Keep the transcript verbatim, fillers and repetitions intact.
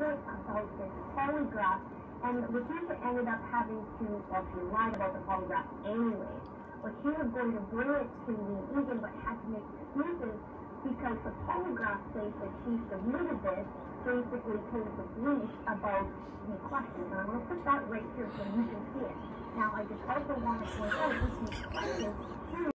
report about this polygraph, and Letitia ended up having to, well, she lied about the polygraph anyway, but she was going to bring it to the Egan, but had to make excuses because the polygraph says that she submitted this basically told the police about the questions. And I'm going to put that right here so you can see it. Now, I just also want to point out with these questions,